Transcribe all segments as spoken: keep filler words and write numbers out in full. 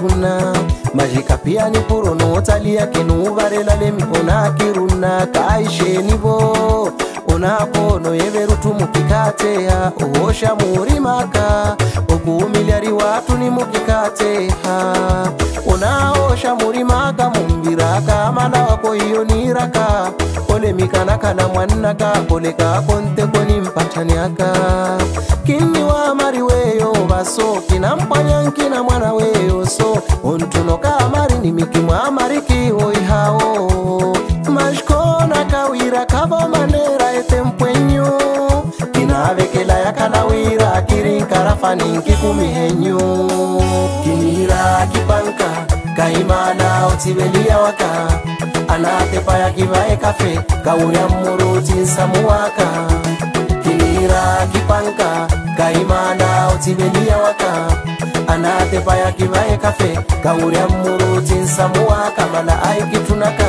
tuna majika pia ni purono otalia kenu varela lemi ona kiruna kaisheni bo ona kono yeverutu mukikatea ohosha murimaka okumiliari watu ni mukikatea ona osha murimaka mumbiraka mala wako hiyo niraka ole mikana kana mwanaka ole ka konte koni mpachaniaka kini wa mariweyo baso kina mpanyanki na mwana weyo so ontuno ka mari ni mikimwa mariki oi hao mashkona kawira kabo manera etempwenyo kina vekela ya kalawira kirinkara faninki kumihenyo kinira kipanka kaimana otibelia waka anate paya kivae kafe kauria muruti samuaka kinira kipanka kaimana otibelia waka anate paya kivae kafe kauria muruti samuaka mala aiki tunaka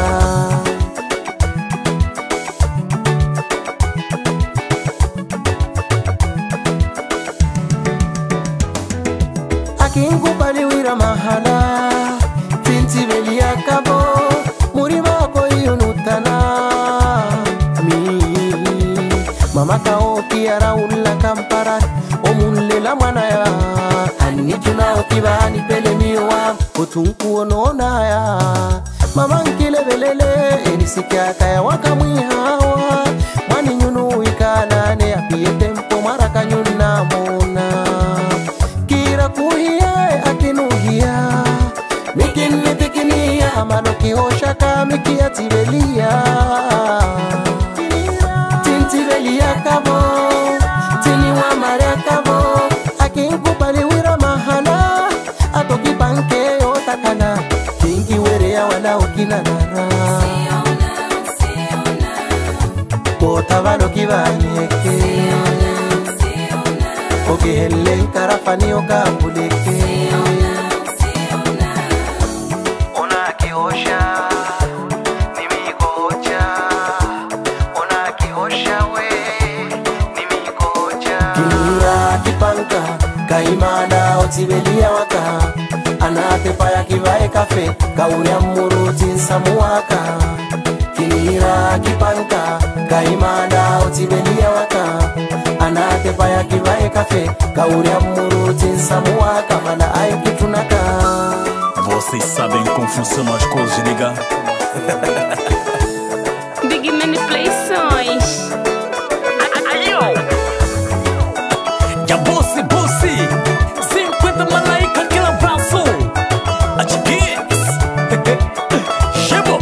akinkubali wira mahala tinti belia kabo murima ko yunutana mi mama kao kiara ulla kampara omulela mwana ya ani tunao kibani pele miwa kutunku onona ya mama nkile belele enisikia kaya wakamwi hawa mani nyunu ikala ne apie tempo maraka nyuna mona kira kuhia akinuhia mikini tikinia amaloki hoshaka mikia tibelia tintibelia kabo tini wa maria kabo akinkubali wira mahana atoki banke otakana kingi werea wala okinanara bota valo kibanyeke okehele karafani okapuleke ona kiosha nimikoja ona kiosha we nimikoja kinira kipanka kaimana otibelia waka anate paya kivae kafe kauria muruti samuaka kinira kipanka kaimana otibelia waka anate paya kivae kafe kauria muruti samuaka mala aiki tunaka. Vocês sabem como funcionam as coisas, liga? Big manipulações. Já Bossy, Bossy, cinquenta malaika, aquele abraço. A chiquis, chegou.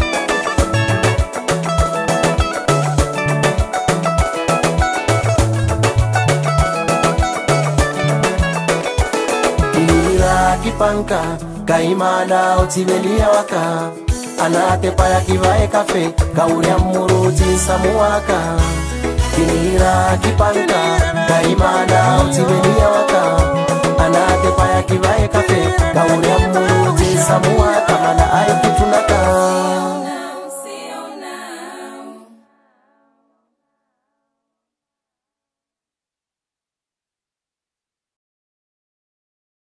Kinira kipanka kaimana otibelia waka anate paya kivae kafe kauria muruti samuaka kinira kipanka kaimana otibelia waka anate paya kivae kafe kauria muruti samuaka